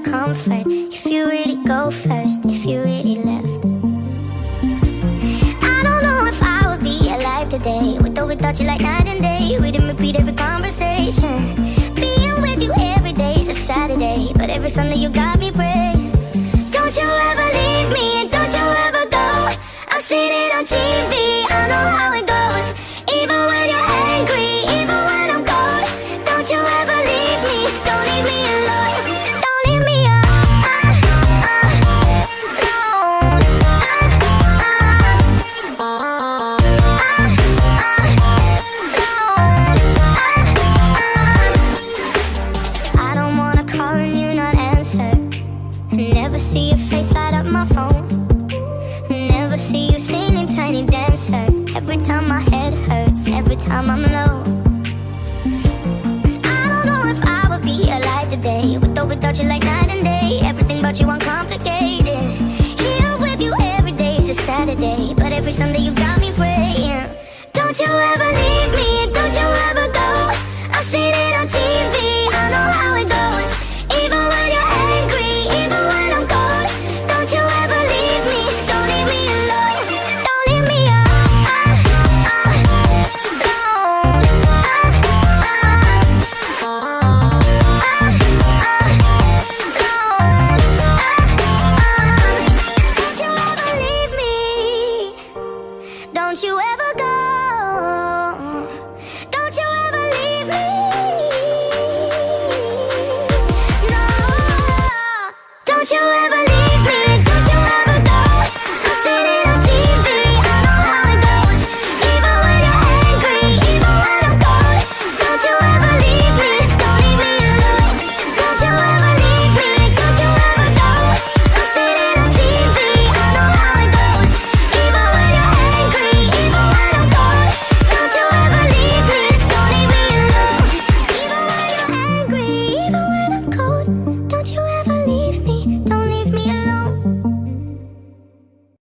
comfort. If you really go first, if you really left. I don't know if I would be alive today, with or without you, like night and day. We didn't repeat every conversation. Being with you every day is a Saturday, but every Sunday you got me praying. Don't you ever leave me, and don't you ever go. I've seen it on TV, I know how it goes. Even when you're angry, even when I'm cold. Don't you ever leave me, don't leave me alone. Don't leave me alone. I don't wanna call and you not answer. Never see your face light up my phone. Never see you singing Tiny Dancer. Every time my head hurts, every time I'm low. 'Cause I don't know if I would be alive today, with or without you, like night and day. Everything about you uncomplicated. Here with you every day is a Saturday, but every Sunday you got me praying. Don't you ever leave me, and don't you ever go. I've seen it on TV, I know how it goes. Even when you're angry, even when I'm cold. Don't you ever leave me, don't leave me alone. Don't leave me Don't you ever leave me, don't you ever go. Don't you ever leave me. No, don't you ever